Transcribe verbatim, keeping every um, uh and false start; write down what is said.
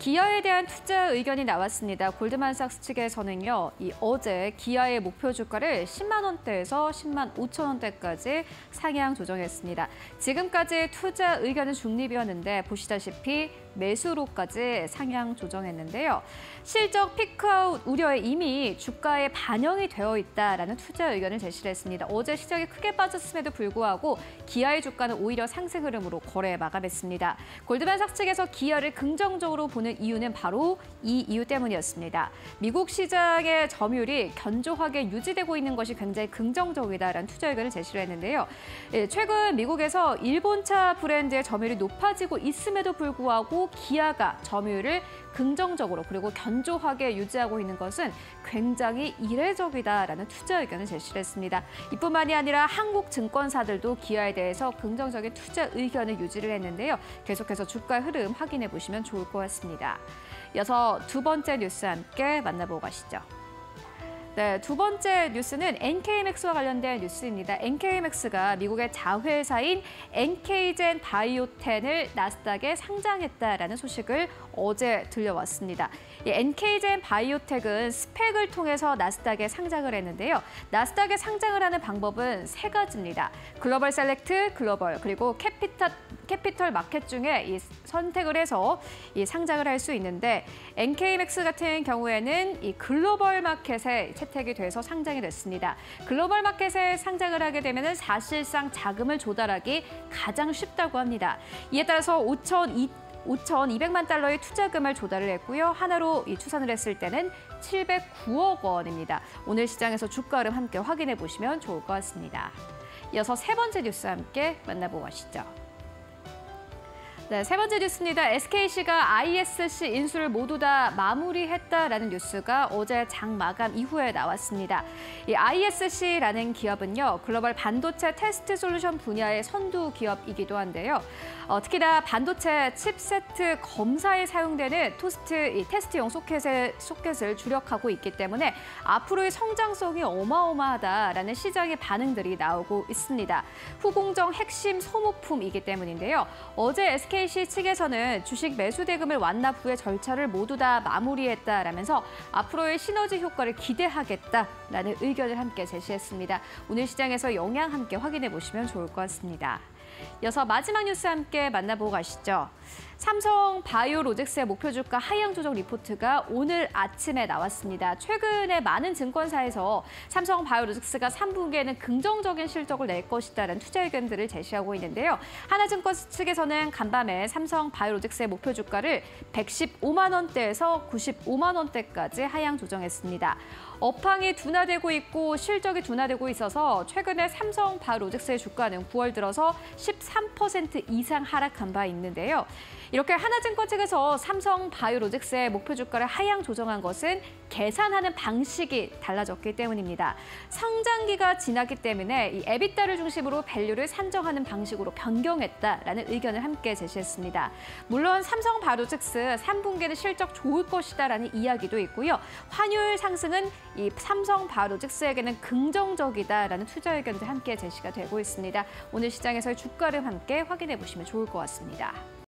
기아에 대한 투자 의견이 나왔습니다. 골드만삭스 측에서는요, 이 어제 기아의 목표 주가를 십만 원대에서 십만 오천 원대까지 상향 조정했습니다. 지금까지 투자 의견은 중립이었는데 보시다시피 매수로까지 상향 조정했는데요. 실적 피크아웃 우려에 이미 주가에 반영이 되어 있다라는 투자 의견을 제시를 했습니다. 어제 시장이 크게 빠졌음에도 불구하고 기아의 주가는 오히려 상승 흐름으로 거래 마감했습니다. 골드만삭스 측에서 기아를 긍정적으로 보는 이유는 바로 이 이유 때문이었습니다. 미국 시장의 점유율이 견조하게 유지되고 있는 것이 굉장히 긍정적이다라는 투자 의견을 제시를 했는데요. 최근 미국에서 일본차 브랜드의 점유율이 높아지고 있음에도 불구하고 기아가 점유율을 긍정적으로 그리고 견조하게 유지하고 있는 것은 굉장히 이례적이다라는 투자 의견을 제시를 했습니다. 이뿐만이 아니라 한국 증권사들도 기아에 대해서 긍정적인 투자 의견을 유지를 했는데요. 계속해서 주가 흐름 확인해 보시면 좋을 것 같습니다. 이어서 두 번째 뉴스 함께 만나보고 가시죠. 네, 두 번째 뉴스는 엔케이맥스와 관련된 뉴스입니다. 엔케이맥스가 미국의 자회사인 엔케이젠 바이오텐을 나스닥에 상장했다라는 소식을 어제 들려왔습니다. 이 엔케이젠 바이오텍은 스펙을 통해서 나스닥에 상장을 했는데요. 나스닥에 상장을 하는 방법은 세 가지입니다. 글로벌 셀렉트, 글로벌, 그리고 캐피탈, 캐피털 마켓 중에 이 선택을 해서 이 상장을 할 수 있는데 엔케이맥스 같은 경우에는 이 글로벌 마켓에 채택이 돼서 상장이 됐습니다. 글로벌 마켓에 상장을 하게 되면 사실상 자금을 조달하기 가장 쉽다고 합니다. 이에 따라서 오천이백만 달러의 투자금을 조달을 했고요. 하나로 이 추산을 했을 때는 칠백구억 원입니다. 오늘 시장에서 주가 흐름 함께 확인해 보시면 좋을 것 같습니다. 이어서 세 번째 뉴스 함께 만나보고 가시죠. 네, 세 번째 뉴스입니다. 에스케이씨가 아이에스씨 인수를 모두 다 마무리했다라는 뉴스가 어제 장 마감 이후에 나왔습니다. 이 아이에스씨라는 기업은요, 글로벌 반도체 테스트 솔루션 분야의 선두 기업이기도 한데요. 어, 특히나 반도체 칩세트 검사에 사용되는 토스트 이 테스트용 소켓의, 소켓을 주력하고 있기 때문에 앞으로의 성장성이 어마어마하다라는 시장의 반응들이 나오고 있습니다. 후공정 핵심 소모품이기 때문인데요. 어제 에스케이씨 측에서는 주식 매수 대금을 완납 후에 절차를 모두 다 마무리했다라면서 앞으로의 시너지 효과를 기대하겠다라는 의견을 함께 제시했습니다. 오늘 시장에서 영향 함께 확인해 보시면 좋을 것 같습니다. 이어서 마지막 뉴스 함께 만나보고 가시죠. 삼성 바이오로직스의 목표 주가 하향 조정 리포트가 오늘 아침에 나왔습니다. 최근에 많은 증권사에서 삼성 바이오로직스가 삼 분기에는 긍정적인 실적을 낼 것이다라는 투자 의견들을 제시하고 있는데요. 하나증권 측에서는 간밤에 삼성 바이오로직스의 목표 주가를 백십오만 원대에서 구십오만 원대까지 하향 조정했습니다. 업황이 둔화되고 있고 실적이 둔화되고 있어서 최근에 삼성 바이오로직스의 주가는 구월 들어서 십삼 퍼센트 이상 하락한 바 있는데요. 이렇게 하나증권 측에서 삼성 바이오로직스의 목표 주가를 하향 조정한 것은 계산하는 방식이 달라졌기 때문입니다. 성장기가 지났기 때문에 이 에비타를 중심으로 밸류를 산정하는 방식으로 변경했다라는 의견을 함께 제시했습니다. 물론 삼성 바이오로직스 삼 분기에는 실적 좋을 것이다라는 이야기도 있고요. 환율 상승은 이 삼성 바이오로직스에게는 긍정적이다라는 투자 의견도 함께 제시가 되고 있습니다. 오늘 시장에서의 주가를 함께 확인해 보시면 좋을 것 같습니다.